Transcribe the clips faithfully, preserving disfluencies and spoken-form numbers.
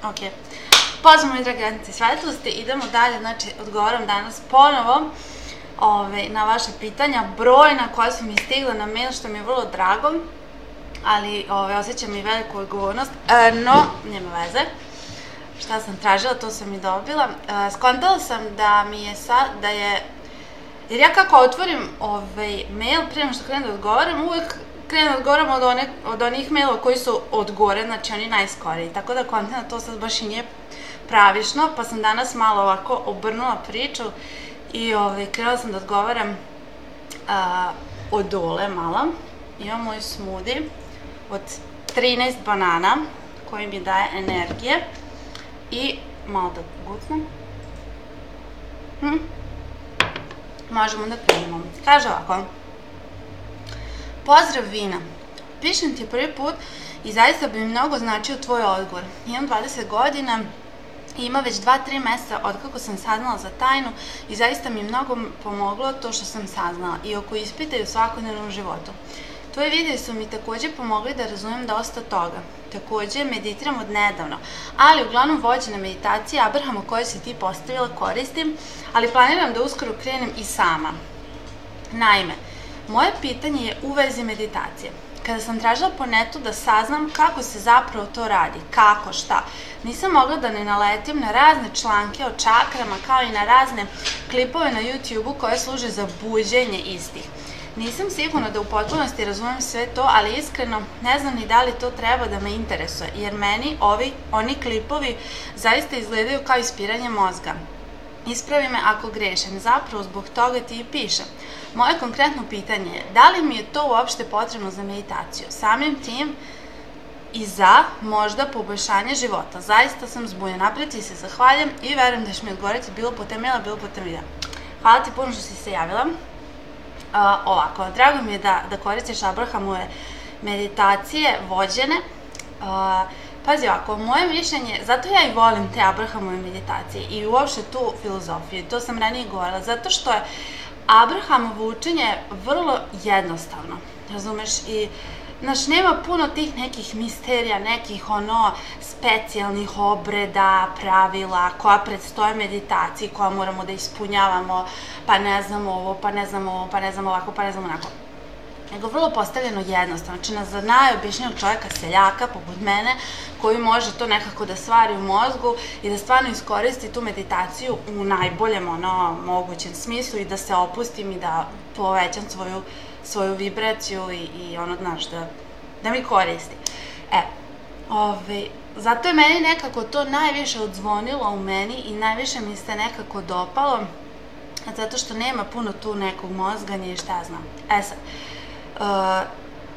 Ok. Pozdrav moji dragi radnici svetlosti, idemo dalje, znači odgovaram danas ponovo ove, na vaše pitanja, brojna koja su mi stigla na mail, što mi je vrlo drago, ali ove, osjećam i veliku odgovornost, e, no, nema veze. Šta sam tražila, to sam i dobila. E, skontala sam da mi je sad, da je, jer ja kako otvorim ovaj mail, prije što krenem da odgovaram, uvek krenem da odgovaram od, one, od onih mailova koji su od gore, znači oni najskoriji, tako da kontam da to sad baš i nije pravično, pa sam danas malo ovako obrnula priču i ovaj, krenula sam da odgovaram a, od dole malo. Imam moj smoothie od trinaest banana koji mi daje energije i malo da gucnem. Hm. Možemo da krenemo. Kaže ovako. Pozdrav Vina. Pišem ti prvi put i zaista bi mi mnogo značio tvoj odgovor. Imam dvadeset godina i ima već dva tri meseca otkako sam saznala za tajnu i zaista mi je mnogo pomoglo to što sam saznala i oko ispita i u svakodnevnom životu. Tvoje videe su mi takođe pomogli da razumem dosta toga. Takođe meditiram od nedavno, ali uglavnom vođena meditacija Abrahama koju si ti postavila koristim, ali planiram da uskoro krenem i sama. Naime, moje pitanje je u vezi meditacije. Kada sam tražila po netu da saznam kako se zapravo to radi, kako, šta, nisam mogla da ne naletim na razne članke o čakrama kao i na razne klipove na YouTube-u koje služe za buđenje istih. Nisam sigurna da u potpunosti razumem sve to, ali iskreno ne znam ni da li to treba da me interesuje, jer meni ovi, oni klipovi zaista izgledaju kao ispiranje mozga. Ispravi me ako grešim, zapravo zbog toga ti i pišem. Moje konkretno pitanje je, da li mi je to uopšte potrebno za meditaciju? Samim tim i za možda poboljšanje života. Zaista sam zbunjena. Napred ti se zahvaljam i verujem da ćeš mi odgovoriti bilo putem maila, bilo putem videa. Hvala ti puno što si se javila. Uh, ovako, drago mi je da, da koristiš Abrahamove meditacije vođene. Uh, pazi ovako, moje mišljenje, zato ja i volim te Abrahamove meditacije i uopšte tu filozofiju, to sam ranije govorila, zato što je Abrahamovo učenje vrlo jednostavno, razumeš, i znaš, nema puno tih nekih misterija, nekih ono specijalnih obreda, pravila koja predstoje meditaciji, koja moramo da ispunjavamo, pa ne znamo ovo, pa ne znamo ovo, pa ne znamo ovako, pa ne znamo onako. Nego vrlo postavljeno jednostavno, znači za najobičnijeg čovjeka, seljaka, poput mene, koji može to nekako da stvari u mozgu i da stvarno iskoristi tu meditaciju u najboljem ono mogućem smislu i da se opustim i da povećam svoju, svoju vibraciju i, i ono, znaš, da, da mi koristi. E, ove, zato je meni nekako to najviše odzvonilo u meni i najviše mi se nekako dopalo, zato što nema puno tu nekog mozganja i šta znam. E sad, Uh,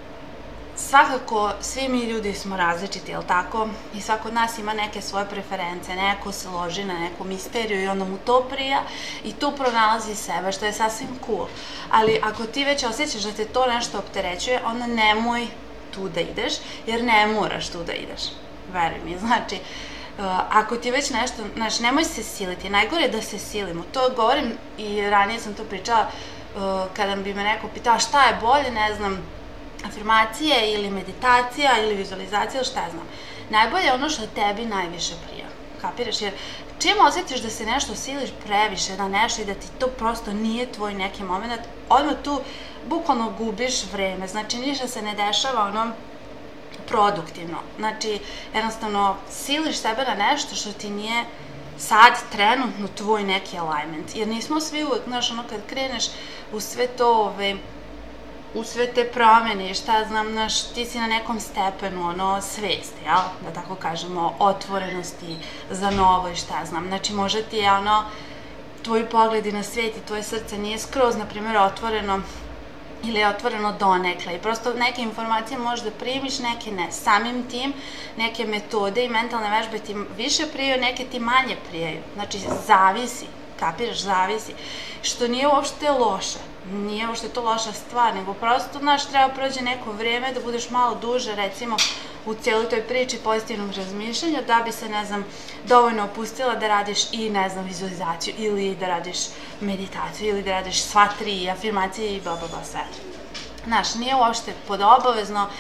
svakako svi mi ljudi smo različiti, jel tako? I svako od nas ima neke svoje preference, neko se loži na neku misteriju i onda mu to prija i tu pronalazi sebe, što je sasvim cool. Ali ako ti već osjećaš da te to nešto opterećuje, onda nemoj tu da ideš, jer ne moraš tu da ideš. Veruj mi, znači, uh, ako ti već nešto, znači, nemoj se siliti, najgore je da se silimo. To govorim i ranije sam to pričala, kada bi me neko pitao šta je bolje, ne znam, afirmacije ili meditacija ili vizualizacija ili šta ja znam. Najbolje je ono što tebi najviše prija, kapiraš? Jer čim osjetiš da se nešto siliš previše na nešto i da ti to prosto nije tvoj neki moment, odmah tu bukvalno gubiš vreme, znači ništa se ne dešava ono produktivno. Znači, jednostavno, siliš sebe na nešto što ti nije sad trenutno tvoj neki alignment, jer nismo svi uvek, znaš, ono kad kreneš u sve to, ove, u sve te promene, šta znam, znaš, ti si na nekom stepenu, ono, svesti, jel, da tako kažemo, otvorenosti za novo i šta znam, znači možda ti je, ono, tvoji pogledi na svijet i tvoje srce nije skroz, na primjer, otvoreno ili je otvoreno donekle i prosto neke informacije možda primiš, neke ne. Samim tim neke metode i mentalne vežbe ti više prijaju, neke ti manje prijaju. Znači, zavisi, kapiraš, zavisi. Što nije uopšte loše, nije uopšte to loša stvar, nego prosto, znaš, treba prođe neko vrijeme da budeš malo duže, recimo, u cijeloj toj priči pozitivnog razmišljanja, da bi se, ne znam, dovoljno opustila da radiš i, ne znam, vizualizaciju, ili da radiš meditaciju, ili da radiš sva tri afirmacije i bla, bla, bla, sve. Znaš, nije uopšte podobavezno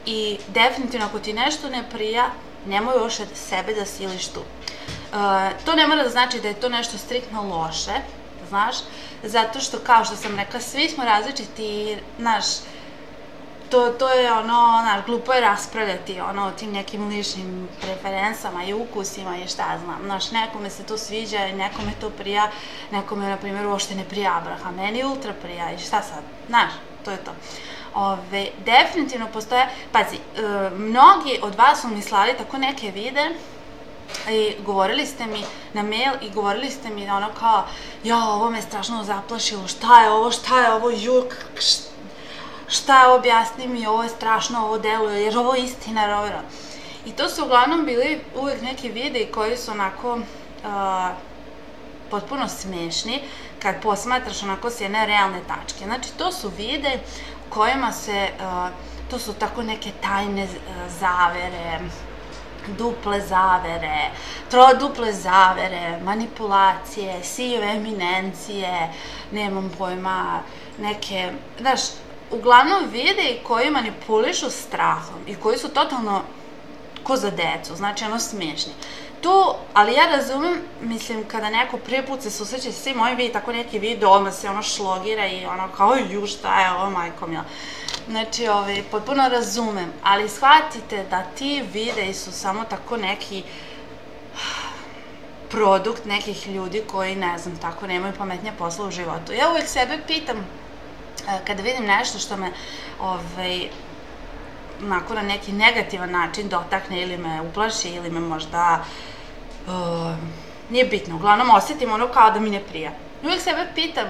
i definitivno ako ti nešto ne prija, nemoj još sebe da siliš tu. To ne mora da znači da je to nešto striktno loše, znaš, zato što, kao što sam rekla, svi smo različiti, znaš, to je ono, znaš, glupo je raspravljati ono o tim nekim ličnim preferencama i ukusima i šta znam, znaš, nekome se to sviđa i nekome to prija, nekome, na primjer, uopšte ne prija Abraham, meni ultra prija i šta sad, znaš, to je to. Ove, definitivno postoje, pazi, mnogi od vas su mi slali tako neke vide i govorili ste mi na mail i govorili ste mi ono kao, ja, ovo me strašno zaplašilo, šta je ovo, šta je ovo, juk, šta je, objasni mi, ovo je strašno, ovo deluje, jer ovo je istina, rovero. I to su uglavnom bili uvijek neki videi koji su onako potpuno smešni kad posmatraš onako s jedne realne tačke. Znači, to su videi u kojima se, to su tako neke tajne zavere, duple zavere, troduple zavere, manipulacije, sive eminencije, nemam pojma, neke, znaš, uglavnom videi koji manipulišu strahom i koji su totalno ko za decu, znači ono smiješni. Tu, ali ja razumem, mislim, kada neko prvi put se susreće s svim ovim vidi tako neki video, odmah se ono šlogira i ono kao, ju, šta je ovo, majko mila. Znači, potpuno razumem, ali shvatite da ti videi su samo tako neki produkt nekih ljudi koji, ne znam, tako nemaju pametnija posla u životu. Ja uvijek sebe pitam, kada vidim nešto što me, onako na neki negativan način dotakne ili me uplaši ili me možda, nije bitno, uglavnom osjetim ono kao da mi ne prija. Uvijek sebe pitam,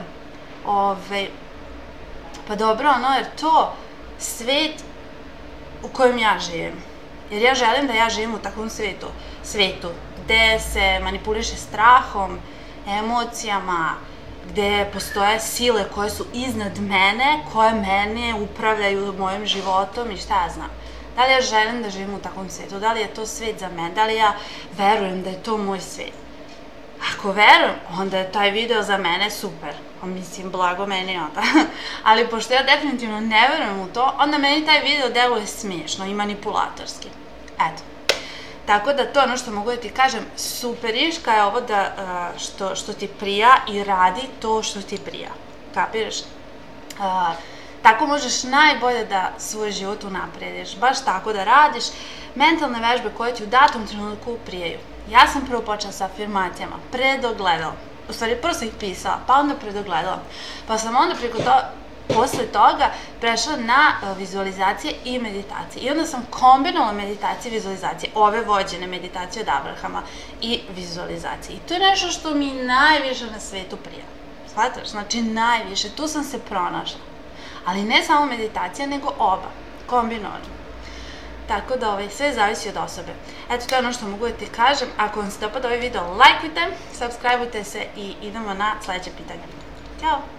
pa dobro, ono, jer to svet u kojem ja živim. Jer ja želim da ja živim u takvom svetu, svetu gde se manipuliše strahom, emocijama, gde postoje sile koje su iznad mene, koje mene upravljaju mojim životom i šta ja znam. Da li ja želim da živim u takvom svetu, da li je to svet za mene, da li ja verujem da je to moj svet. Ako verujem, onda je taj video za mene super. Mislim, blago meni onda. Ali pošto ja definitivno ne verujem u to, onda meni taj video deluje smiješno i manipulatorski. Eto. Tako da to je ono što mogu da ti kažem, superiška je ovo što ti prija i radi to što ti prija. Kapiraš? Tako možeš najbolje da svoj život unaprediš. Baš tako da radiš mentalne vežbe koje ti u datom trenutku prijaju. Ja sam prvo počela sa afirmacijama, pred ogledalom. U stvari, prvo sam ih pisala, pa onda pred ogledalom. Pa sam onda preko toga, posle toga, prešla na vizualizacije i meditacije. I onda sam kombinovala meditacije i vizualizacije, ove vođene meditacije od Abrahama i vizualizacije. I to je nešto što mi najviše na svetu prija. Shvataš? Znači, najviše. Tu sam se pronašla. Ali ne samo meditacija, nego oba. Kombinovano. Tako da sve zavisi od osobe. Eto, to je ono što mogu da ti kažem. Ako vam se dopada ovaj video, lajkujte, subscribeujte se i idemo na sledeće pitanje. Ćao!